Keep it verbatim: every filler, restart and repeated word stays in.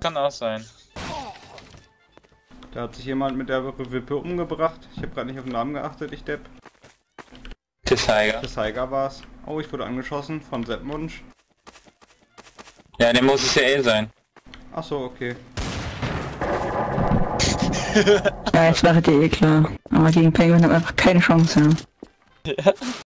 kann auch sein. Da hat sich jemand mit der Wippe umgebracht. Ich habe gerade nicht auf den Namen geachtet, ich Depp. Der Tiger. Der Tiger war's. Oh, ich wurde angeschossen von Sepp Munsch. Ja, der muss es ja eh sein. Ach so, okay. Ja, jetzt wäre dir eh klar. Aber gegen Penguin hat man einfach keine Chance. Ja.